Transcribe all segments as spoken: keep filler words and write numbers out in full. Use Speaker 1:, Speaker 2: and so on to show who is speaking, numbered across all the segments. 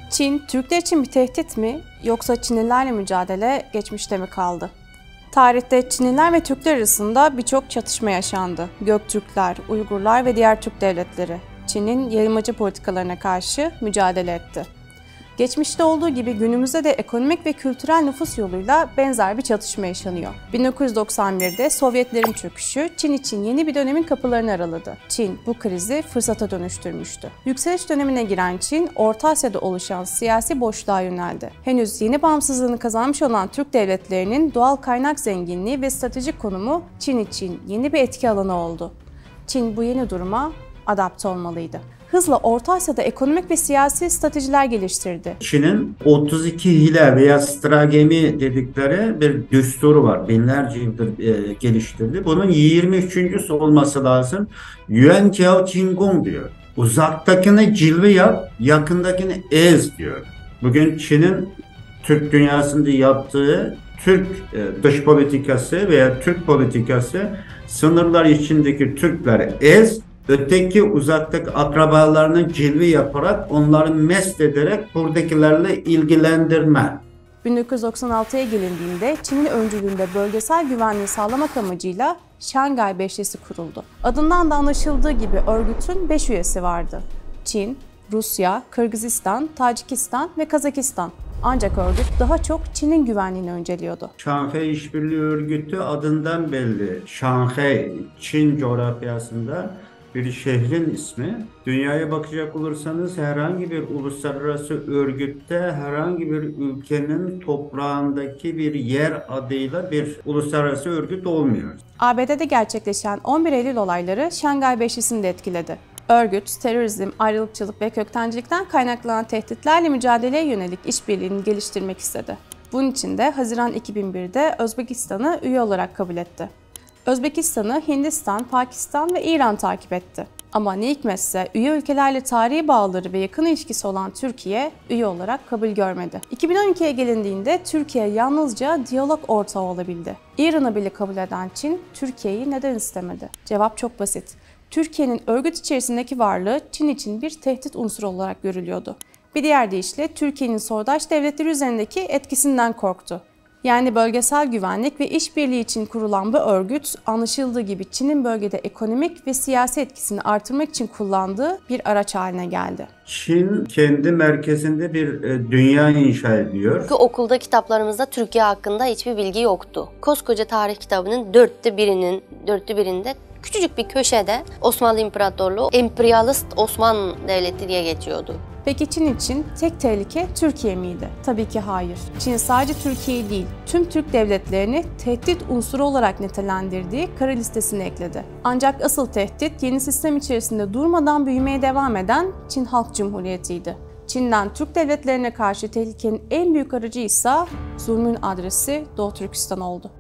Speaker 1: Çin, Türkler için bir tehdit mi yoksa Çinlilerle mücadele geçmişte mi kaldı? Tarihte Çinliler ve Türkler arasında birçok çatışma yaşandı. Göktürkler, Uygurlar ve diğer Türk devletleri Çin'in yayılmacı politikalarına karşı mücadele etti. Geçmişte olduğu gibi günümüzde de ekonomik ve kültürel nüfus yoluyla benzer bir çatışma yaşanıyor. bin dokuz yüz doksan birde Sovyetlerin çöküşü Çin için yeni bir dönemin kapılarını araladı. Çin bu krizi fırsata dönüştürmüştü. Yükseliş dönemine giren Çin, Orta Asya'da oluşan siyasi boşluğa yöneldi. Henüz yeni bağımsızlığını kazanmış olan Türk devletlerinin doğal kaynak zenginliği ve stratejik konumu Çin için yeni bir etki alanı oldu. Çin bu yeni duruma adapte olmalıydı. Hızla Orta Asya'da ekonomik ve siyasi stratejiler geliştirdi.
Speaker 2: Çin'in otuz iki hile veya stratejimi dedikleri bir düsturu var. Binlerce yıldır e, geliştirdi. Bunun yirmi üçüncüsü olması lazım. Yuan Jiao Jingong diyor. Uzaktakini cilve yap, yakındakini ez diyor. Bugün Çin'in Türk dünyasında yaptığı Türk e, dış politikası veya Türk politikası sınırlar içindeki Türkleri ez, öteki uzaktaki akrabalarının cilve yaparak onları mest ederek buradakilerle ilgilendirme.
Speaker 1: bin dokuz yüz doksan altıya gelindiğinde Çin'in öncülüğünde bölgesel güvenliği sağlamak amacıyla Şangay Beşlisi kuruldu. Adından da anlaşıldığı gibi örgütün beş üyesi vardı. Çin, Rusya, Kırgızistan, Tacikistan ve Kazakistan. Ancak örgüt daha çok Çin'in güvenliğini önceliyordu.
Speaker 2: Şanghay İşbirliği Örgütü adından belli. Şanghay, Çin coğrafyasında bir şehrin ismi. Dünyaya bakacak olursanız herhangi bir uluslararası örgütte herhangi bir ülkenin toprağındaki bir yer adıyla bir uluslararası örgüt olmuyor.
Speaker 1: A B D'de gerçekleşen on bir Eylül olayları Şanghay Beşlisi'ni de etkiledi. Örgüt, terörizm, ayrılıkçılık ve köktencilikten kaynaklanan tehditlerle mücadeleye yönelik işbirliğini geliştirmek istedi. Bunun için de Haziran iki bin birde Özbekistan'ı üye olarak kabul etti. Özbekistan'ı Hindistan, Pakistan ve İran takip etti. Ama ne hikmetse üye ülkelerle tarihi bağları ve yakın ilişkisi olan Türkiye üye olarak kabul görmedi. iki bin on ikiye gelindiğinde Türkiye yalnızca diyalog ortağı olabildi. İran'ı bile kabul eden Çin, Türkiye'yi neden istemedi? Cevap çok basit. Türkiye'nin örgüt içerisindeki varlığı Çin için bir tehdit unsuru olarak görülüyordu. Bir diğer deyişle Türkiye'nin soydaş devletleri üzerindeki etkisinden korktu. Yani bölgesel güvenlik ve işbirliği için kurulan bu örgüt, anlaşıldığı gibi Çin'in bölgede ekonomik ve siyasi etkisini artırmak için kullandığı bir araç haline geldi.
Speaker 2: Çin kendi merkezinde bir e, dünya inşa ediyor.
Speaker 3: Çünkü okulda kitaplarımızda Türkiye hakkında hiçbir bilgi yoktu. Koskoca tarih kitabının dörtte birinin, dörtte birinde küçücük bir köşede Osmanlı İmparatorluğu, emperyalist Osmanlı Devleti diye geçiyordu.
Speaker 1: Peki Çin için tek tehlike Türkiye miydi? Tabii ki hayır. Çin sadece Türkiye'yi değil, tüm Türk devletlerini tehdit unsuru olarak nitelendirdiği kara listesine ekledi. Ancak asıl tehdit yeni sistem içerisinde durmadan büyümeye devam eden Çin Halk Cumhuriyeti'ydi. Çin'den Türk devletlerine karşı tehlikenin en büyük aracı ise zulmün adresi Doğu Türkistan oldu.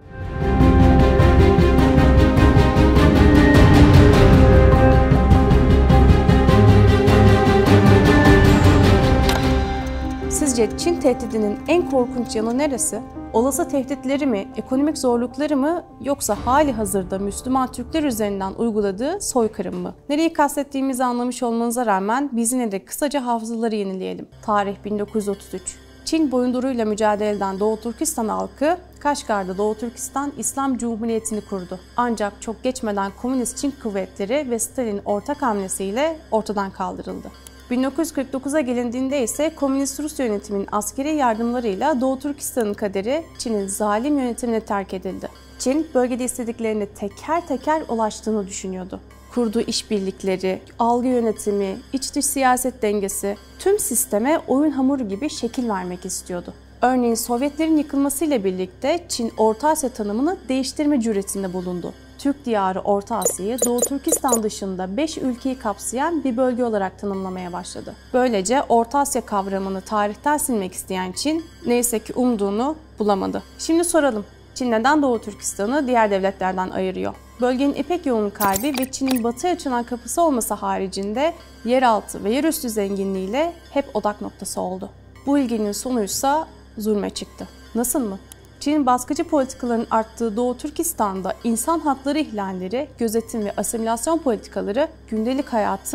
Speaker 1: Sizce Çin tehdidinin en korkunç yanı neresi? Olası tehditleri mi, ekonomik zorlukları mı yoksa hali hazırda Müslüman Türkler üzerinden uyguladığı soykırım mı? Nereyi kastettiğimizi anlamış olmanıza rağmen biz yine de kısaca hafızaları yenileyelim. Tarih bin dokuz yüz otuz üç. Çin boyunduruyla mücadele eden Doğu Türkistan halkı, Kaşgar'da Doğu Türkistan İslam Cumhuriyeti'ni kurdu. Ancak çok geçmeden Komünist Çin kuvvetleri ve Stalin'in ortak hamlesiyle ortadan kaldırıldı. bin dokuz yüz kırk dokuza gelindiğinde ise Komünist Rus yönetiminin askeri yardımlarıyla Doğu Türkistan'ın kaderi Çin'in zalim yönetimine terk edildi. Çin, bölgede istediklerine teker teker ulaştığını düşünüyordu. Kurduğu işbirlikleri, algı yönetimi, iç dış siyaset dengesi, tüm sisteme oyun hamuru gibi şekil vermek istiyordu. Örneğin Sovyetlerin yıkılmasıyla birlikte Çin, Orta Asya tanımını değiştirme cüretinde bulundu. Türk diyarı Orta Asya'yı Doğu Türkistan dışında beş ülkeyi kapsayan bir bölge olarak tanımlamaya başladı. Böylece Orta Asya kavramını tarihten silmek isteyen Çin, neyse ki umduğunu bulamadı. Şimdi soralım, Çin neden Doğu Türkistan'ı diğer devletlerden ayırıyor? Bölgenin İpek yolunun kalbi ve Çin'in batıya açılan kapısı olması haricinde yeraltı ve yerüstü zenginliğiyle hep odak noktası oldu. Bu ilginin sonuysa zulme çıktı. Nasıl mı? Çin'in baskıcı politikalarının arttığı Doğu Türkistan'da insan hakları ihlalleri, gözetim ve asimilasyon politikaları gündelik hayatın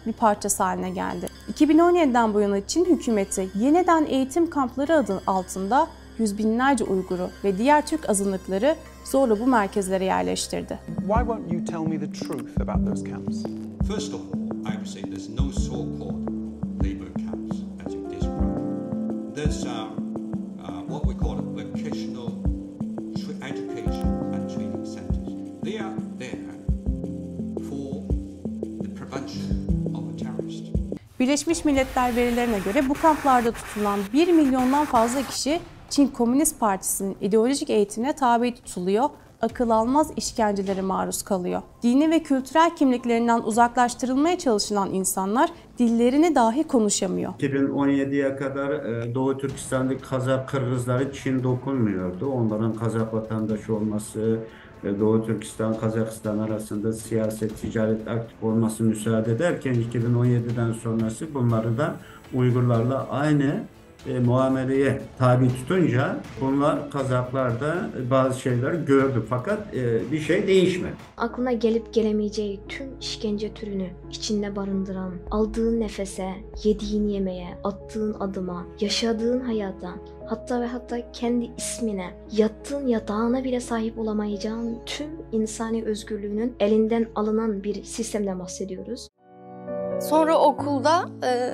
Speaker 1: bir parçası haline geldi. iki bin on yedi'den bu yana Çin hükümeti yeniden eğitim kampları adı altında yüz binlerce Uygur'u ve diğer Türk azınlıkları zorla bu merkezlere yerleştirdi.
Speaker 4: Why won't you tell me the truth about those camps?
Speaker 5: First of all, I would say there's no so-called labor camps as you described. There's um, uh, what we call vocational education and training centers. They are there for the prevention of a terrorist.
Speaker 1: Birleşmiş Milletler verilerine göre bu kamplarda tutulan bir milyondan fazla kişi Çin Komünist Partisi'nin ideolojik eğitimine tabi tutuluyor, akıl almaz işkencelere maruz kalıyor. Dini ve kültürel kimliklerinden uzaklaştırılmaya çalışılan insanlar dillerini dahi konuşamıyor.
Speaker 2: iki bin on yedi'ye kadar Doğu Türkistan'daki Kazak Kırgızları Çin dokunmuyordu. Onların Kazak vatandaşı olması, Doğu Türkistan, Kazakistan arasında siyaset, ticaret aktif olması müsaade ederken iki bin on yedi'den sonrası bunları da Uygurlarla aynı E, muameleye tabi tutunca bunlar Kazaklar da bazı şeyler gördü fakat e, bir şey değişmedi.
Speaker 6: Aklına gelip gelemeyeceği tüm işkence türünü içinde barındıran, aldığın nefese, yediğin yemeğe, attığın adıma, yaşadığın hayata, hatta ve hatta kendi ismine, yattığın yatağına bile sahip olamayacağın tüm insani özgürlüğünün elinden alınan bir sistemden bahsediyoruz.
Speaker 3: Sonra okulda e,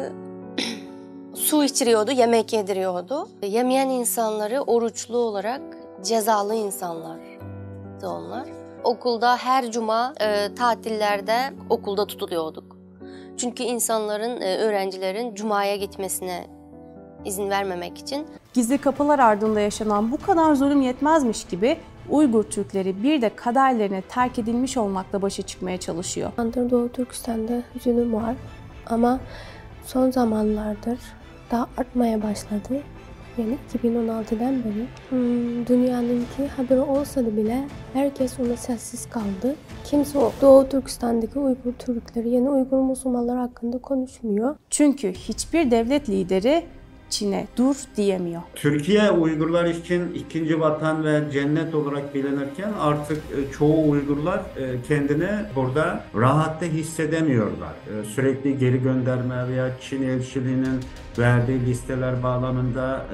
Speaker 3: su içiriyordu, yemek yediriyordu. Yemeyen insanları oruçlu olarak cezalı insanlardı onlar. Okulda her cuma e, tatillerde okulda tutuluyorduk. Çünkü insanların, e, öğrencilerin cumaya gitmesine izin vermemek için.
Speaker 1: Gizli kapılar ardında yaşanan bu kadar zulüm yetmezmiş gibi Uygur Türkleri bir de kaderlerine terk edilmiş olmakla başa çıkmaya çalışıyor.
Speaker 7: Doğu Türkistan'da zulüm var ama son zamanlardır daha artmaya başladı. Yani iki bin on altı'dan beri hmm, dünyanınki haberi olsa da bile herkes ona sessiz kaldı. Kimse o Doğu Türkistan'daki Uygur Türkleri yani Uygur Müslümanlar hakkında konuşmuyor.
Speaker 1: Çünkü hiçbir devlet lideri Çin'e dur diyemiyor.
Speaker 2: Türkiye Uygurlar için ikinci vatan ve cennet olarak bilinirken artık çoğu Uygurlar kendini burada rahatta hissedemiyorlar. Sürekli geri gönderme veya Çin elçiliğinin verdiği listeler bağlamında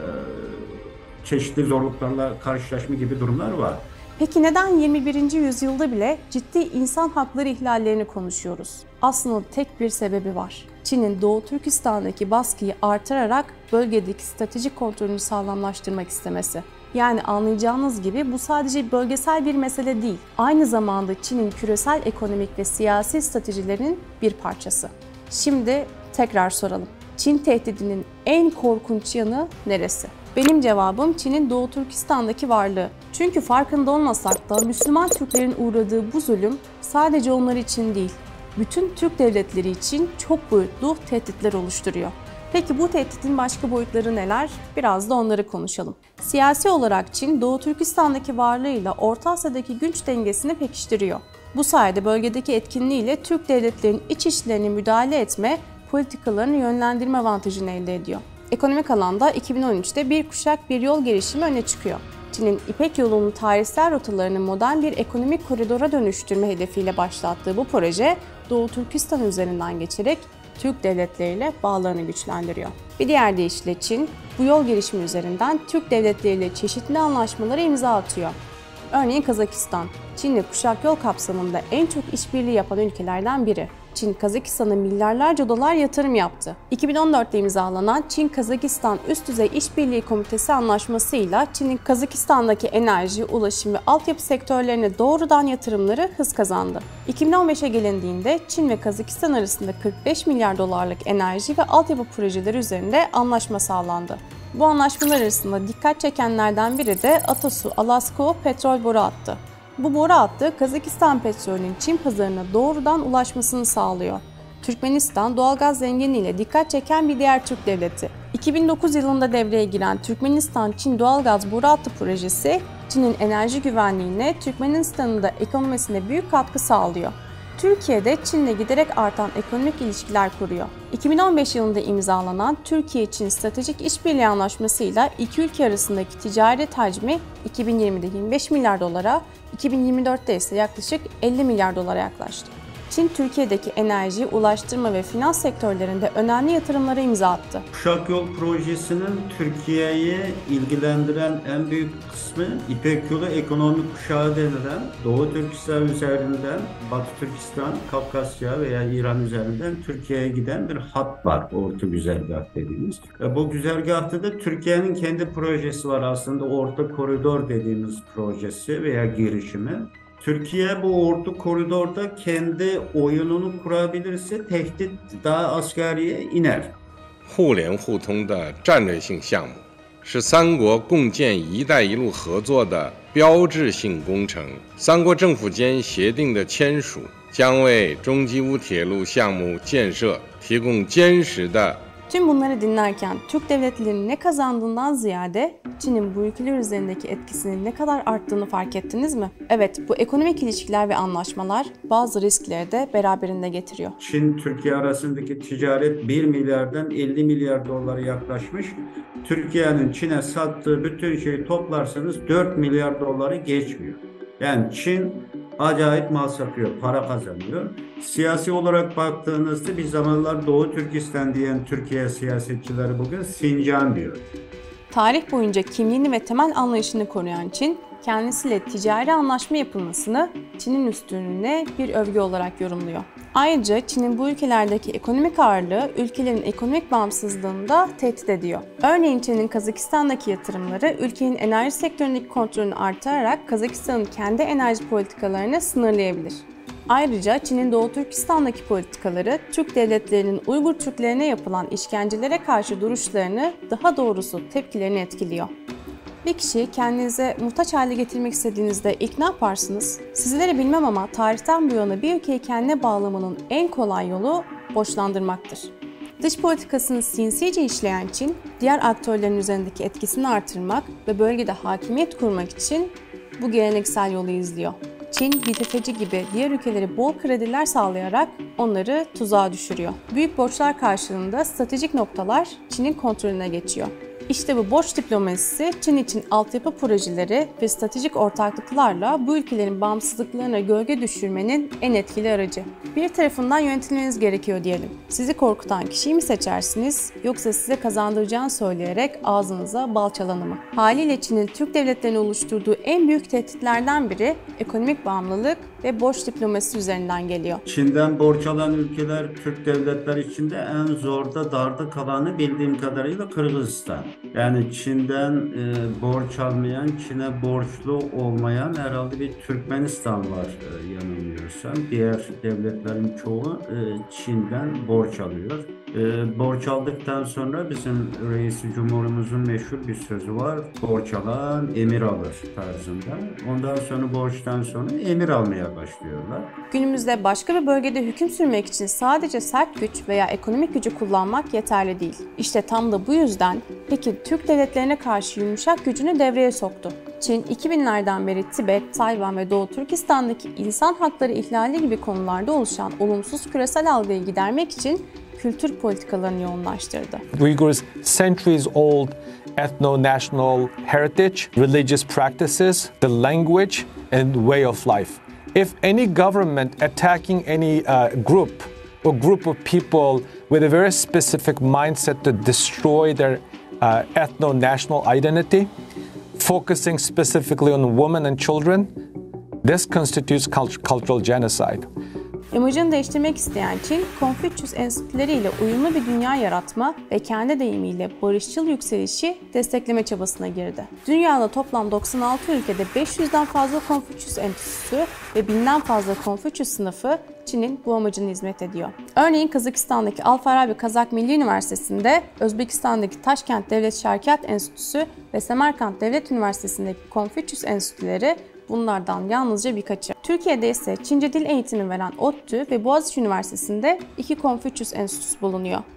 Speaker 2: çeşitli zorluklarla karşılaşma gibi durumlar var.
Speaker 1: Peki neden yirmi birinci yüzyılda bile ciddi insan hakları ihlallerini konuşuyoruz? Aslında tek bir sebebi var. Çin'in Doğu Türkistan'daki baskıyı artırarak bölgedeki stratejik kontrolünü sağlamlaştırmak istemesi. Yani anlayacağınız gibi bu sadece bölgesel bir mesele değil. Aynı zamanda Çin'in küresel ekonomik ve siyasi stratejilerinin bir parçası. Şimdi tekrar soralım. Çin tehdidinin en korkunç yanı neresi? Benim cevabım Çin'in Doğu Türkistan'daki varlığı. Çünkü farkında olmasak da Müslüman Türklerin uğradığı bu zulüm sadece onlar için değil, bütün Türk devletleri için çok boyutlu tehditler oluşturuyor. Peki bu tehditin başka boyutları neler? Biraz da onları konuşalım. Siyasi olarak Çin, Doğu Türkistan'daki varlığıyla Orta Asya'daki güç dengesini pekiştiriyor. Bu sayede bölgedeki etkinliğiyle Türk devletlerinin iç işlerine müdahale etme, politikalarını yönlendirme avantajını elde ediyor. Ekonomik alanda iki bin on üç'te bir kuşak bir yol girişimi öne çıkıyor. Çin'in İpek Yolu'nun tarihsel rotalarını modern bir ekonomik koridora dönüştürme hedefiyle başlattığı bu proje, Doğu Türkistan üzerinden geçerek Türk devletleriyle bağlarını güçlendiriyor. Bir diğer deyişle Çin, bu yol girişimi üzerinden Türk devletleriyle çeşitli anlaşmalara imza atıyor. Örneğin Kazakistan, Çin'le kuşak yol kapsamında en çok işbirliği yapan ülkelerden biri. Çin, Kazakistan'a milyarlarca dolar yatırım yaptı. iki bin on dört'te imzalanan Çin-Kazakistan Üst Düzey İşbirliği Komitesi anlaşmasıyla Çin'in Kazakistan'daki enerji, ulaşım ve altyapı sektörlerine doğrudan yatırımları hız kazandı. iki bin on beş'e gelindiğinde Çin ve Kazakistan arasında kırk beş milyar dolarlık enerji ve altyapı projeleri üzerinde anlaşma sağlandı. Bu anlaşmalar arasında dikkat çekenlerden biri de Atasu Alasko petrol boru hattı. Bu boru hattı Kazakistan petrolünün Çin pazarına doğrudan ulaşmasını sağlıyor. Türkmenistan doğalgaz zenginliğiyle dikkat çeken bir diğer Türk devleti. iki bin dokuz yılında devreye giren Türkmenistan-Çin doğalgaz boru hattı projesi, Çin'in enerji güvenliğine, Türkmenistan'ın da ekonomisine büyük katkı sağlıyor. Türkiye'de Çin'le giderek artan ekonomik ilişkiler kuruyor. iki bin on beş yılında imzalanan Türkiye-Çin Stratejik İşbirliği Anlaşması'yla iki ülke arasındaki ticaret hacmi iki bin yirmi'de yirmi beş milyar dolara, iki bin yirmi dört'te ise yaklaşık elli milyar dolara yaklaştı. Çin, Türkiye'deki enerji, ulaştırma ve finans sektörlerinde önemli yatırımlara imza attı.
Speaker 2: Uşak Yol Projesi'nin Türkiye'yi ilgilendiren en büyük kısmı İpek Yolu ekonomik kuşağı denilen Doğu Türkistan üzerinden Batı Türkistan, Kafkasya veya İran üzerinden Türkiye'ye giden bir hat var. Orta güzergah dediğimiz. E bu güzergahta da Türkiye'nin kendi projesi var aslında. Orta Koridor dediğimiz projesi veya girişimi. Türkiye bu orta koridorda kendi oyununu kurabilirse tehdit daha asgariye iner.
Speaker 8: 互联互通的战略性项目，是三国共建“一带一路”合作的标志性工程。三国政府间协定的签署，将为中基乌铁路项目建设提供坚实的
Speaker 1: Tüm bunları dinlerken Türk devletlerinin ne kazandığından ziyade Çin'in bu ülkeler üzerindeki etkisinin ne kadar arttığını fark ettiniz mi? Evet, bu ekonomik ilişkiler ve anlaşmalar bazı riskleri de beraberinde getiriyor.
Speaker 2: Çin-Türkiye arasındaki ticaret bir milyardan elli milyar dolara yaklaşmış. Türkiye'nin Çin'e sattığı bütün şeyi toplarsanız dört milyar doları geçmiyor. Yani Çin acayip mal satıyor, para kazanıyor. Siyasi olarak baktığınızda bir zamanlar Doğu Türkistan diyen Türkiye siyasetçileri bugün Sincan diyor.
Speaker 1: Tarih boyunca kimliğini ve temel anlayışını koruyan Çin, kendisiyle ticari anlaşma yapılmasını Çin'in üstünlüğüne bir övgü olarak yorumluyor. Ayrıca Çin'in bu ülkelerdeki ekonomik ağırlığı ülkelerin ekonomik bağımsızlığını da tehdit ediyor. Örneğin Çin'in Kazakistan'daki yatırımları ülkenin enerji sektöründeki kontrolünü artırarak Kazakistan'ın kendi enerji politikalarını sınırlayabilir. Ayrıca Çin'in Doğu Türkistan'daki politikaları Türk devletlerinin Uygur Türklerine yapılan işkencelere karşı duruşlarını, daha doğrusu tepkilerini etkiliyor. Bir kişiyi kendinize muhtaç hale getirmek istediğinizde ilk ne yaparsınız? Sizlere bilmem ama tarihten bu yana bir ülkeyi kendine bağlamanın en kolay yolu borçlandırmaktır. Dış politikasını sinsice işleyen Çin, diğer aktörlerin üzerindeki etkisini artırmak ve bölgede hakimiyet kurmak için bu geleneksel yolu izliyor. Çin, bir tefeci gibi diğer ülkelere bol krediler sağlayarak onları tuzağa düşürüyor. Büyük borçlar karşılığında stratejik noktalar Çin'in kontrolüne geçiyor. İşte bu borç diplomasisi Çin için altyapı projeleri ve stratejik ortaklıklarla bu ülkelerin bağımsızlıklarına gölge düşürmenin en etkili aracı. Bir tarafından yönetilmeniz gerekiyor diyelim. Sizi korkutan kişiyi mi seçersiniz yoksa size kazandıracağını söyleyerek ağzınıza bal çalanı mı? Haliyle Çin'in Türk devletlerini oluşturduğu en büyük tehditlerden biri ekonomik bağımlılık ve borç diplomasisi üzerinden geliyor.
Speaker 2: Çin'den borç alan ülkeler Türk devletler içinde en zorda, darda kalanı bildiğim kadarıyla Kırgızistan. Yani Çin'den e, borç almayan, Çin'e borçlu olmayan herhalde bir Türkmenistan var e, yanılmıyorsam. Diğer devletlerin çoğu e, Çin'den borç alıyor. E, borç aldıktan sonra bizim Reis-i Cumhurumuzun meşhur bir sözü var. Borç alan emir alır tarzında. Ondan sonra borçtan sonra emir almaya başlıyorlar.
Speaker 1: Günümüzde başka bir bölgede hüküm sürmek için sadece sert güç veya ekonomik gücü kullanmak yeterli değil. İşte tam da bu yüzden peki Türk devletlerine karşı yumuşak gücünü devreye soktu. Çin iki binlerden beri Tibet, Tayvan ve Doğu Türkistan'daki insan hakları ihlali gibi konularda oluşan olumsuz küresel algıyı gidermek için kültür politikalarını yoğunlaştırdı.
Speaker 9: Uyghurs' centuries-old ethno-national heritage, religious practices, the language and way of life. If any government attacking any uh, group or group of people with a very specific mindset to destroy their uh, ethno-national identity, focusing specifically on women and children, this constitutes cult- cultural genocide.
Speaker 1: İmajını değiştirmek isteyen Çin, Konfüçyüs enstitüleriyle uyumlu bir dünya yaratma ve kendi deyimiyle barışçıl yükselişi destekleme çabasına girdi. Dünyada toplam doksan altı ülkede beş yüzden fazla Konfüçyüs enstitüsü ve binden fazla Konfüçyüs sınıfı Çin'in bu amacına hizmet ediyor. Örneğin Kazakistan'daki Al-Farabi Kazak Milli Üniversitesi'nde, Özbekistan'daki Taşkent Devlet Şarkiyat Enstitüsü ve Semerkant Devlet Üniversitesi'ndeki Konfüçyüs enstitüleri bunlardan yalnızca birkaçı. Türkiye'de ise Çince dil eğitimi veren ODTÜ ve Boğaziçi Üniversitesi'nde iki Konfüçyüs Enstitüsü bulunuyor.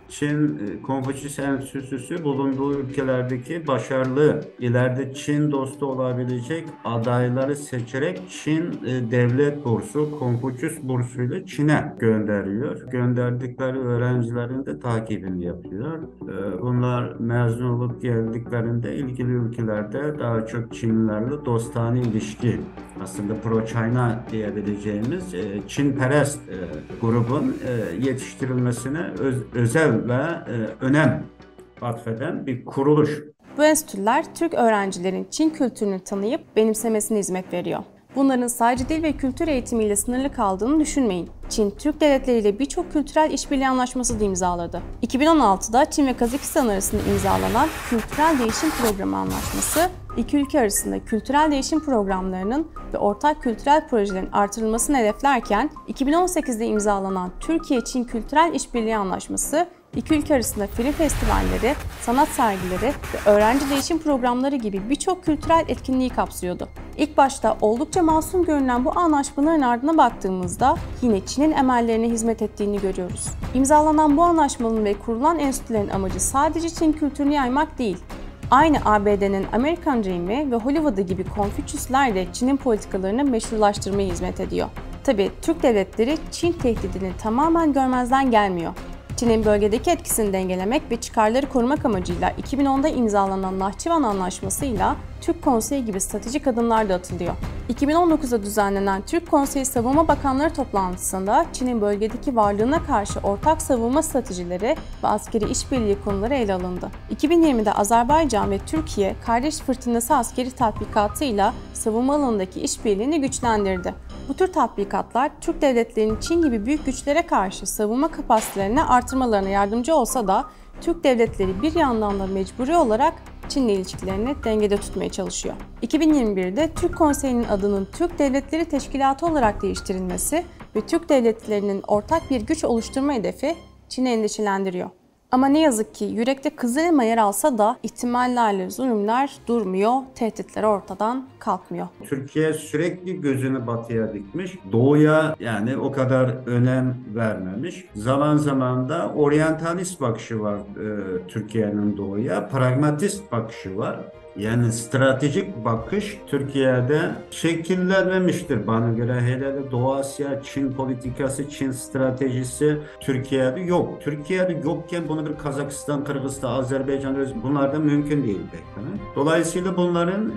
Speaker 2: Çin Konfüçyüs Enstitüsü bulunduğu ülkelerdeki başarılı, ileride Çin dostu olabilecek adayları seçerek Çin devlet bursu, Konfüçyüs bursuyla Çin'e gönderiyor. Gönderdikleri öğrencilerin de takibini yapıyor. Bunlar mezun olup geldiklerinde ilgili ülkelerde daha çok Çinlilerle dostane ilişki, aslında pro-China diyebileceğimiz Çinperest grubun yetiştirilmesine öz, özel ve önem atfeden bir kuruluş.
Speaker 1: Bu enstitüler Türk öğrencilerin Çin kültürünü tanıyıp benimsemesine hizmet veriyor. Bunların sadece dil ve kültür eğitimiyle sınırlı kaldığını düşünmeyin. Çin, Türk devletleriyle birçok kültürel işbirliği anlaşması da imzaladı. iki bin on altıda Çin ve Kazakistan arasında imzalanan Kültürel Değişim Programı Anlaşması, iki ülke arasında kültürel değişim programlarının ve ortak kültürel projelerin artırılmasını hedeflerken, iki bin on sekizde imzalanan Türkiye-Çin Kültürel İşbirliği Anlaşması, İki ülke arasında film festivalleri, sanat sergileri ve öğrenci değişim programları gibi birçok kültürel etkinliği kapsıyordu. İlk başta oldukça masum görünen bu anlaşmaların ardına baktığımızda yine Çin'in emellerine hizmet ettiğini görüyoruz. İmzalanan bu anlaşmanın ve kurulan enstitülerin amacı sadece Çin kültürünü yaymak değil. Aynı A B D'nin American Dream'i ve Hollywood'u gibi Konfüçyüsler de Çin'in politikalarını meşrulaştırmaya hizmet ediyor. Tabii Türk devletleri Çin tehdidini tamamen görmezden gelmiyor. Çin'in bölgedeki etkisini dengelemek ve çıkarları korumak amacıyla iki bin onda imzalanan Nahçıvan Anlaşması'yla Türk Konseyi gibi stratejik adımlar da atılıyor. iki bin on dokuzda düzenlenen Türk Konseyi Savunma Bakanları toplantısında Çin'in bölgedeki varlığına karşı ortak savunma stratejileri ve askeri işbirliği konuları ele alındı. iki bin yirmide Azerbaycan ve Türkiye Kardeş Fırtınası askeri tatbikatıyla savunma alanındaki işbirliğini güçlendirdi. Bu tür tatbikatlar Türk devletlerinin Çin gibi büyük güçlere karşı savunma kapasitelerini artırmalarına yardımcı olsa da Türk devletleri bir yandan da mecburi olarak Çin'le ilişkilerini dengede tutmaya çalışıyor. iki bin yirmi birde Türk Konseyi'nin adının Türk Devletleri Teşkilatı olarak değiştirilmesi ve Türk devletlerinin ortak bir güç oluşturma hedefi Çin'i endişelendiriyor. Ama ne yazık ki yürekte kızıl elma yer alsa da ihtimallerle zulümler durmuyor, tehditler ortadan kalkmıyor.
Speaker 2: Türkiye sürekli gözünü batıya dikmiş, doğuya yani o kadar önem vermemiş. Zaman zaman da oryantalist bakışı var e, Türkiye'nin doğuya, pragmatist bakışı var. Yani stratejik bakış Türkiye'de şekillenmemiştir bana göre. Hele de Doğu Asya, Çin politikası, Çin stratejisi Türkiye'de yok. Türkiye'de yokken bunu bir Kazakistan, Kırgızistan, Azerbaycan, bunlar da mümkün değil beklemek. Dolayısıyla bunların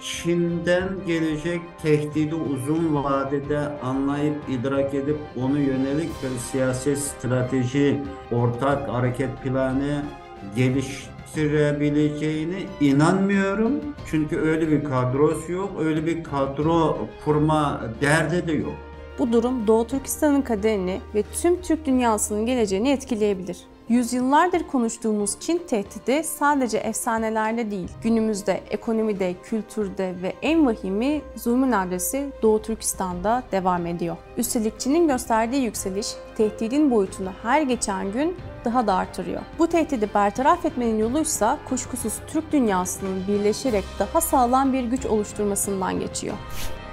Speaker 2: Çin'den gelecek tehdidi uzun vadede anlayıp, idrak edip onu yönelik bir siyaset strateji, ortak hareket planı geliş sürebileceğine inanmıyorum. Çünkü öyle bir kadrosu yok, öyle bir kadro kurma derdi de yok.
Speaker 1: Bu durum Doğu Türkistan'ın kaderini ve tüm Türk dünyasının geleceğini etkileyebilir. Yüzyıllardır konuştuğumuz Çin tehdidi sadece efsanelerde değil, günümüzde ekonomide, kültürde ve en vahimi zulmün adresi Doğu Türkistan'da devam ediyor. Üstelik Çin'in gösterdiği yükseliş, tehdidin boyutunu her geçen gün daha da artırıyor. Bu tehdidi bertaraf etmenin yoluysa kuşkusuz Türk dünyasının birleşerek daha sağlam bir güç oluşturmasından geçiyor.